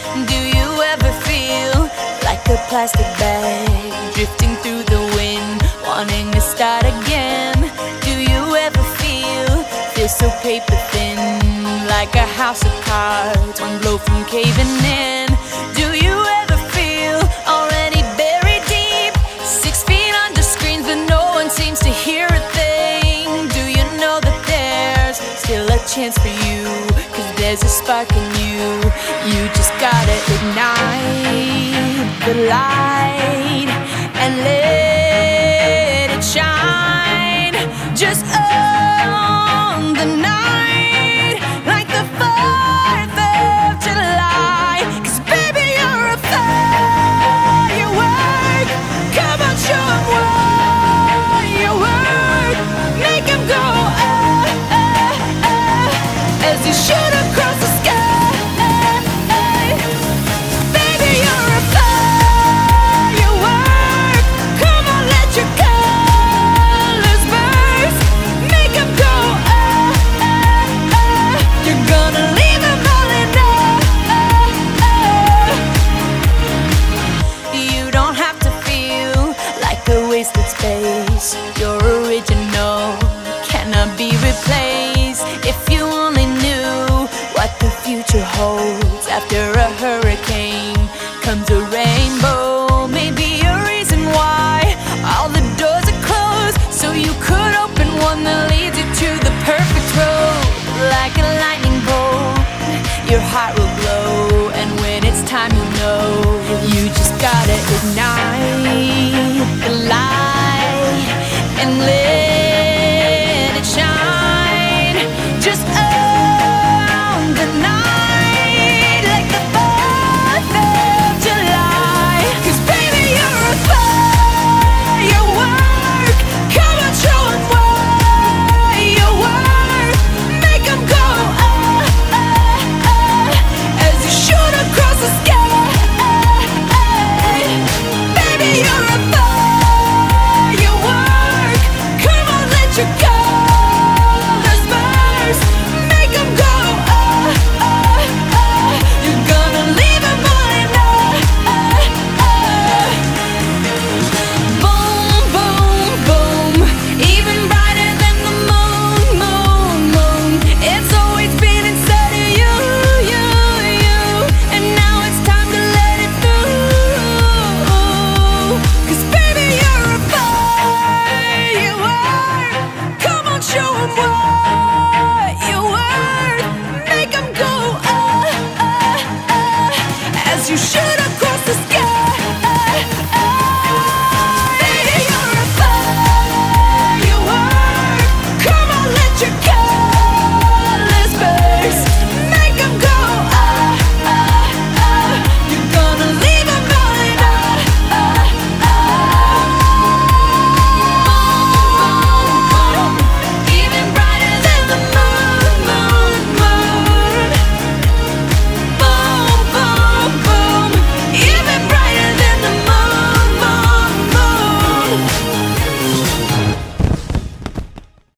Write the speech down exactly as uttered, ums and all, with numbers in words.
Do you ever feel like a plastic bag drifting through the wind, wanting to start again? Do you ever feel, feel so paper thin, like a house of cards, one blow from caving in? Do you ever feel already buried deep, six feet under screens but no one seems to hear a thing? Do you know that there's still a chance for you, cause there's a spark in you? You just gotta ignite the light and let it shine. Just own the night like the fourth of July. Cause baby, you're a firework. Come on, show 'em what you work. Make 'em go ah, ah, ah, as you shoot across the sky. Baby, you're a firework. Come on, let your colors burst. Make 'em go ah, ah, ah. You're gonna leave 'em all in awe. You don't have to feel like a wasted space. Your original cannot be replaced. If you only knew what the future holds, after a hurricane comes a rainbow. Maybe a reason why all the doors are closed, so you could open one that leads you to the perfect road. Like a lightning bolt, your heart will glow, and when it's time you'll know. You just gotta ignite